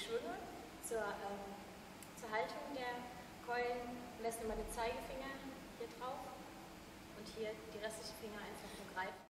Schwünge zur Haltung der Keulen, messen immer den Zeigefinger hier drauf und hier die restlichen Finger einfach nur greifen.